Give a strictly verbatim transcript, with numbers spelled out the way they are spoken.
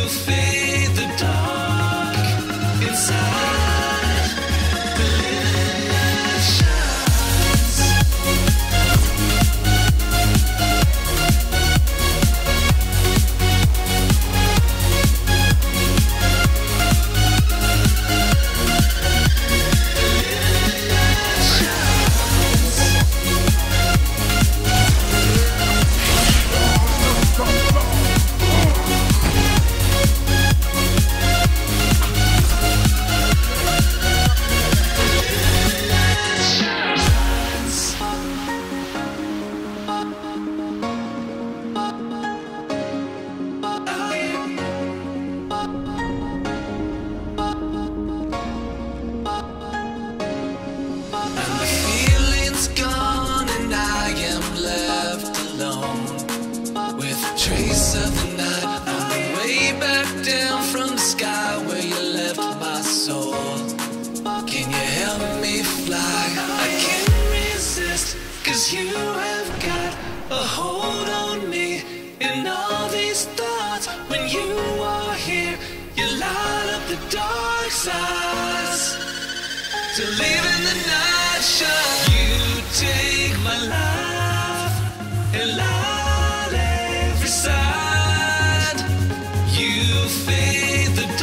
fade the dark inside. The living light shines. Trace of the night on the way back down from the sky where you left my soul. Can you help me fly? I can't resist, cause you have got a hold on me. And all these thoughts, when you are here, you light up the dark sides. To live in the night shine. You take my life and light side. You fade the